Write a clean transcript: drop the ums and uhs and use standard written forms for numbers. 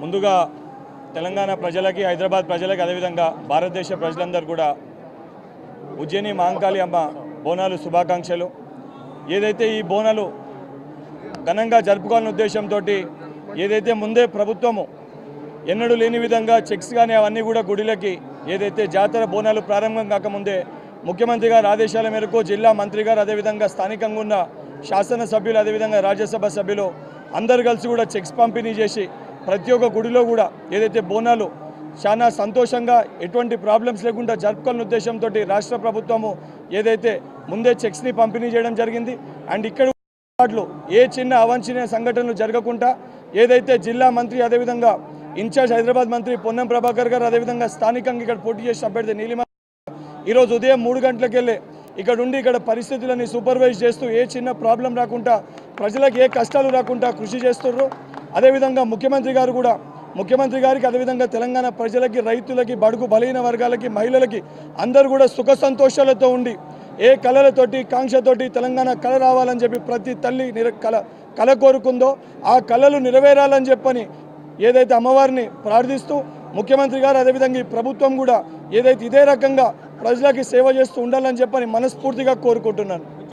ముందుగా తెలంగాణ ప్రజలకి, హైదరాబాద్ ప్రజలకి, అదేవిధంగా భారతదేశ ప్రజలందరూ కూడా ఉజ్జయిని మహంకాళి అమ్మ బోనాలు శుభాకాంక్షలు. ఏదైతే ఈ బోనాలు ఘనంగా జరుపుకోవాలనే ఉద్దేశంతో ఏదైతే ముందే ప్రభుత్వము ఎన్నడూ లేని విధంగా చెక్స్ కానీ అవన్నీ కూడా గుడిలకి ఏదైతే జాతర బోనాలు ప్రారంభం కాకముందే ముఖ్యమంత్రి గారి ఆదేశాల మేరకు జిల్లా మంత్రి గారు, అదేవిధంగా స్థానికంగా ఉన్న శాసనసభ్యులు, అదేవిధంగా రాజ్యసభ సభ్యులు అందరు కలిసి కూడా చెక్స్ పంపిణీ చేసి ప్రతి ఒక్క గుడిలో కూడా ఏదైతే బోనాలు చాలా సంతోషంగా ఎటువంటి ప్రాబ్లమ్స్ లేకుండా జరుపుకోవాలనే ఉద్దేశంతో రాష్ట్ర ప్రభుత్వము ఏదైతే ముందే చెక్స్ని పంపిణీ చేయడం జరిగింది. అండ్ ఇక్కడ ఏ చిన్న అవాంఛనీయ సంఘటనలు జరగకుండా ఏదైతే జిల్లా మంత్రి, అదేవిధంగా ఇన్ఛార్జ్ హైదరాబాద్ మంత్రి పొన్నం ప్రభాకర్ గారు, అదేవిధంగా స్థానికంగా ఇక్కడ పోటీ చేసిన అభ్యర్థి నీలిమ ఈరోజు ఉదయం 3 గంటలకు వెళ్ళి ఇక్కడ ఉండి ఇక్కడ పరిస్థితులని సూపర్వైజ్ చేస్తూ ఏ చిన్న ప్రాబ్లం రాకుండా, ప్రజలకు ఏ కష్టాలు రాకుండా కృషి చేస్తున్నారు. అదేవిధంగా ముఖ్యమంత్రి గారికి అదేవిధంగా తెలంగాణ ప్రజలకి, రైతులకి, బడుగు బలహీన వర్గాలకి, మహిళలకి అందరూ కూడా సుఖ సంతోషాలతో ఉండి ఏ కళలతోటి కాంక్షతోటి తెలంగాణ కళ రావాలని చెప్పి ప్రతి తల్లి కళ కోరుకుందో ఆ కళలు నెరవేరాలని చెప్పని ఏదైతే అమ్మవారిని ప్రార్థిస్తూ ముఖ్యమంత్రి గారు, అదేవిధంగా ఈ ప్రభుత్వం కూడా ఏదైతే ఇదే రకంగా ప్రజలకి సేవ చేస్తూ ఉండాలని చెప్పని మనస్ఫూర్తిగా కోరుకుంటున్నాను.